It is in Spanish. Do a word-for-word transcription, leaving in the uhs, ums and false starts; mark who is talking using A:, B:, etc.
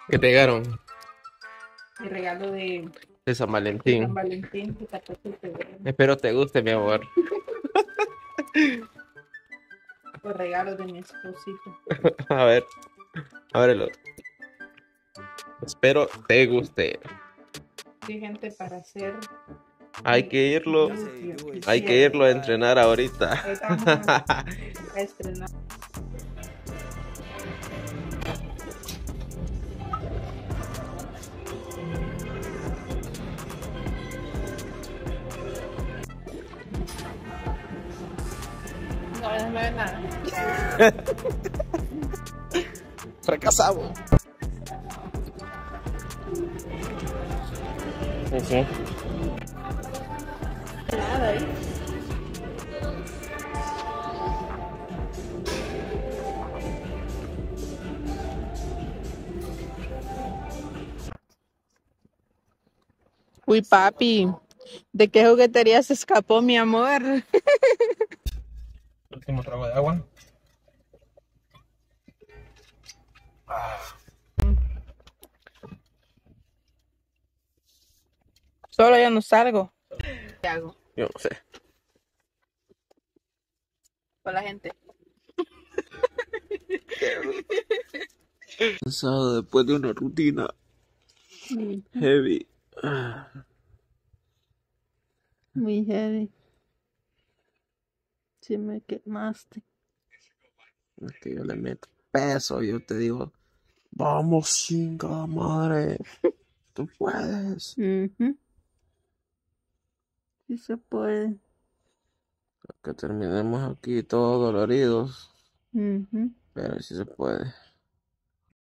A: ¿Qué te llegaron?
B: Mi regalo de,
A: De San
B: de San
A: Valentín.
B: Valentín, que catorce de febrero.
A: Espero te guste, mi amor.
B: Los regalos de mi esposito.
A: A ver, ábrelo. Espero te guste.
B: Sí, gente, para hacer
A: Hay que irlo,
B: lluvia y
A: hay que
B: cierre.
A: irlo a entrenar ahorita.
B: Ahorita vamos a, a estrenar. No, no me ve nada.
A: Fracasamos. Ujú.
B: Nada ahí. Uy, papi, ¿de qué juguetería se escapó mi amor?
A: Último trago de agua.
B: Solo yo no salgo. ¿Qué hago
A: Yo no sé.
B: con la gente?
A: Cansado después de una rutina
B: Muy,
A: heavy. Ah,
B: muy heavy. Si me quemaste.
A: es que yo le meto peso, yo te digo, vamos, chinga madre, tú puedes.
B: Ujú, sí se puede.
A: Que terminemos aquí todos doloridos,
B: Ujú.
A: pero sí se puede.